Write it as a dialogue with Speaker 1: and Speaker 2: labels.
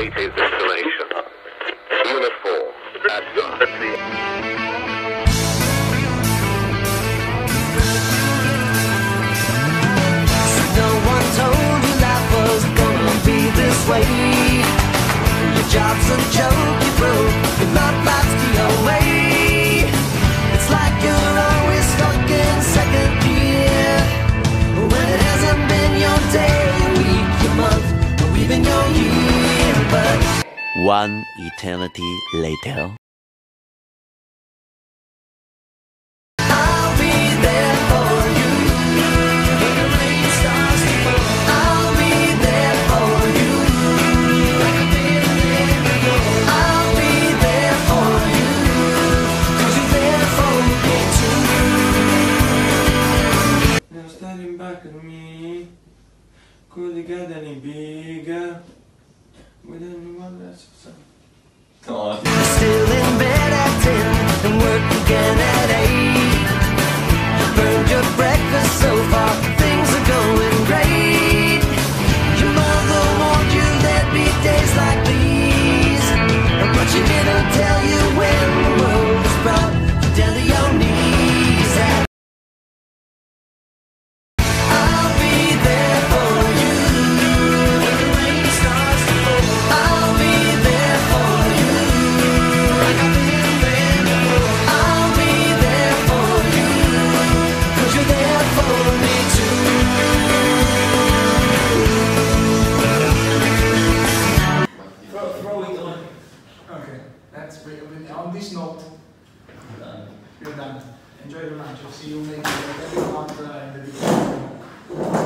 Speaker 1: awaited destination. Uniform, advance.
Speaker 2: No one told you life was gonna be this way. Your job's a joke, you broke, your love life's the away. It's like you're always stuck in second gear, when it hasn't been your day, your week, your month, or even your year. But
Speaker 3: one eternity later.
Speaker 2: I'll be there for you when the rain starts to fall. I'll be there for you like I've been there before. I'll be there for you 'cause you're there for me too.
Speaker 4: Now standing back at me, collegata in bigger, with anyone else.
Speaker 2: You're still in bed at 10 and work again at 8. Burned your breakfast so far, things are going great. Your mother warned you there'd be days like these, but she didn't tell you when the world was brought down to your knees. I'll be there for you when the rain starts to fall. I'll be there for you like I've been there before. I'll be there for you 'cause you're there for me too.
Speaker 5: Throw it on. Okay, that's great. On this note, you're done. Enjoy the match. I'll see you later. Everyone in the video.